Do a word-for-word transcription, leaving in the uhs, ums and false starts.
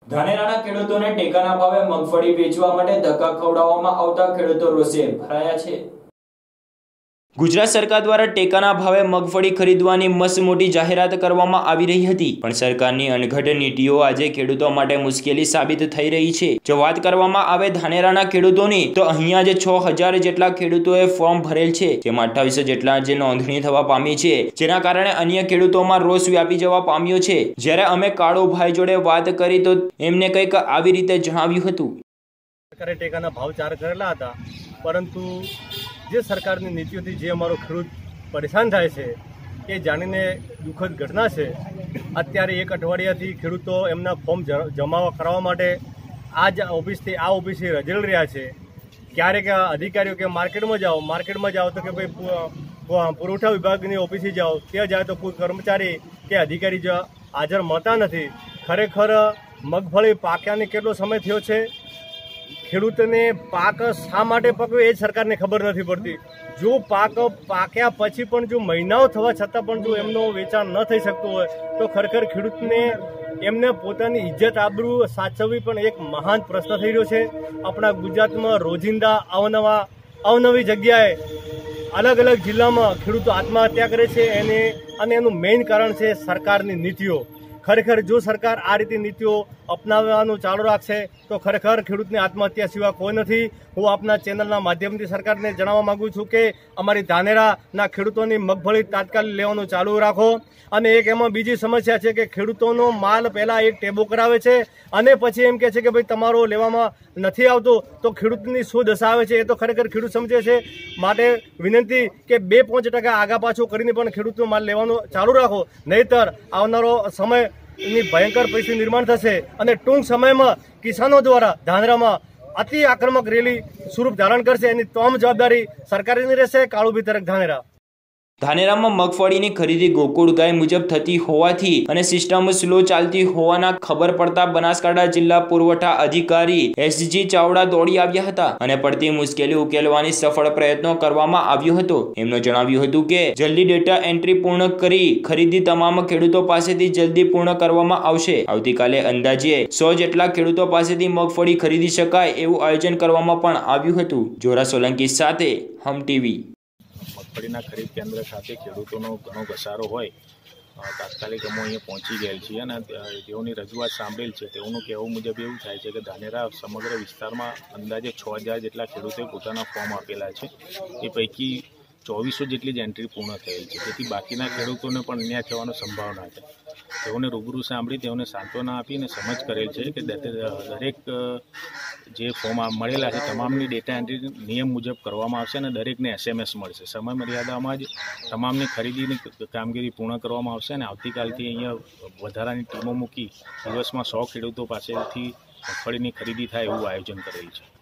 ધાનેરાના ખેડૂતોને ટેકાના ભાવે મગફળી વેચવા માટે ધક્કા ખવડાવવામાં આવતા ખેડૂતો રોષે ભરાયા છે। ગુજરાત સરકાર દ્વારા ટેકાના ભાવે મગફળી ખરીદવાની મસ્ત મોટી જાહેરાત કરવામાં આવી રહી હતી, પણ સરકારની અણઘડ નીતિઓ આજે ખેડૂતો માટે મુશ્કેલી સાબિત થઈ રહી છે। જો વાત કરવામાં આવે ધાનેરાના ખેડૂતોની, તો અહીંયા જે છ હજાર જેટલા ખેડૂતોએ ફોર્મ ભરેલ છે, જેમાં અઠ્ઠાવીસો જેટલા જે નોંધણી થવા પામી છે, જેના કારણે અન્ય ખેડૂતોમાં રોષ વ્યાપી જવા પામ્યો છે। જ્યારે અમે કાળુભાઈ જોડે વાત કરી તો એમને કંઈક આવી રીતે જણાવ્યું હતું। સરકારે ટેકાના ભાવ ચાર કરેલા હતા, પરંતુ જે સરકારની નીતિઓથી જે અમારો ખેડૂત પરેશાન થાય છે એ જાણીને દુઃખદ ઘટના છે। અત્યારે એક અઠવાડિયાથી ખેડૂતો એમના ફોર્મ જમા કરાવવા માટે આ જ ઓફિસથી આ ઓફિસે રજેલ રહ્યા છે। ક્યારેક અધિકારીઓ કે માર્કેટમાં જાઓ માર્કેટમાં જાઓ તો કે ભાઈ પુરવઠા વિભાગની ઓફિસે જાઓ, ત્યાં જાય તો કોઈ કર્મચારી કે અધિકારી જ હાજર મળતા નથી। ખરેખર મગફળી પાક્યાને કેટલો સમય થયો છે, ખેડૂતને પાક શા માટે પકવ્યો એ જ સરકારને ખબર નથી પડતી। જો પાક પાક્યા પછી પણ જો મહિનાઓ થવા છતાં પણ જો એમનું વેચાણ ન થઈ શકતું હોય તો ખરેખર ખેડૂતને એમને પોતાની ઇજ્જત આબરૂ સાચવવી પણ એક મહાન પ્રશ્ન થઈ રહ્યો છે। આપણા ગુજરાતમાં રોજિંદા અવનવા અવનવી જગ્યાએ અલગ અલગ જિલ્લામાં ખેડૂતો આત્મહત્યા કરે છે એને અને એનું મેઇન કારણ છે સરકારની નીતિઓ। ખરેખર જો સરકાર આ રીતે નીતિઓ અપનાવવાનું ચાલુ રાખશે તો ખરેખર ખેડૂતની આત્મહત્યા સિવાય કોઈ નથી। હું આપના ચેનલના માધ્યમથી સરકારને જણાવવા માગું છું કે અમારી ધાનેરાના ખેડૂતોની મગફળી તાત્કાલિક લેવાનું ચાલુ રાખો। અને એક એમાં બીજી સમસ્યા છે કે ખેડૂતોનો માલ પહેલાં એક ટેબો કરાવે છે અને પછી એમ કહે છે કે ભાઈ તમારો લેવામાં નથી આવતો, તો ખેડૂતની શું દશા આવે છે એ તો ખરેખર ખેડૂત સમજે છે। માટે વિનંતી કે બે પાંચ ટકા આગા પાછું કરીને પણ ખેડૂતનો માલ લેવાનું ચાલુ રાખો, નહીંતર આવનારો સમય ની ભયંકર પરિસ્થિતિ નિર્માણ થશે અને ટૂંક સમયમાં કિસાનો દ્વારા ધાનેરામાં અતિ આક્રમક રેલી સ્વરૂપ ધારણ કરશે। એની તમામ જવાબદારી સરકારની રહેશે। કાળુભાઈ તરક, ધાનેરા। ધાનેરામાં મગફળીની ખરીદી ગોકુળ ગાય મુજબ થતી હોવાથી અને સિસ્ટમ સ્લો ચાલતી હોવાના ખબર પડતા બનાસકાંઠા જિલ્લા પુરવઠા અધિકારી એસજી ચાવડા દોડી આવ્યા હતા અને પડતી મુશ્કેલી ઉકેલવાની સફળ પ્રયત્નો કરવામાં આવ્યો હતો। એમણે જણાવ્યું હતું કે જલ્દી ડેટા એન્ટ્રી પૂર્ણ કરી ખરીદી તમામ ખેડૂતો પાસેથી જલ્દી પૂર્ણ કરવામાં આવશે। આવતીકાલે અંદાજે સો જેટલા ખેડૂતો પાસેથી મગફળી ખરીદી શકાય એવું આયોજન કરવામાં પણ આવ્યું હતું। જોરા સોલંકી સાથે હમ ટીવી। મગફળીના ખરીદ કેન્દ્ર ખાતે ખેડૂતોનો ઘણો ઘસારો હોય તાત્કાલિક અમે અહીંયા પહોંચી ગયેલ છીએ અને તેઓની રજૂઆત સાંભળેલ છે। તેઓનું કહેવું મુજબ એવું થાય છે કે ધાનેરા સમગ્ર વિસ્તારમાં અંદાજે છ હજાર જેટલા ખેડૂતોએ પોતાના ફોર્મ આપેલા છે, એ પૈકી ચોવીસો જેટલી જ એન્ટ્રી પૂર્ણ થયેલ છે, તેથી બાકીના ખેડૂતોને પણ અન્યાય થવાની સંભાવના છે। તેઓને રૂબરૂ સાંભળી તેઓને સાંત્વના આપીને સમજ કરેલ છે કે દરેક જે ફોર્મ મળેલા છે તમામની ડેટા એન્ટ્રી નિયમ મુજબ કરવામાં આવશે અને દરેકને એસએમએસ મળશે। સમય મર્યાદામાં જ તમામની ખરીદીની કામગીરી પૂર્ણ કરવામાં આવશે અને આવતીકાલથી અહીંયા વધારાની ટીમો મૂકી દિવસમાં સો ખેડૂતો પાસેથી મગફળીની ખરીદી થાય એવું આયોજન કરેલ છે।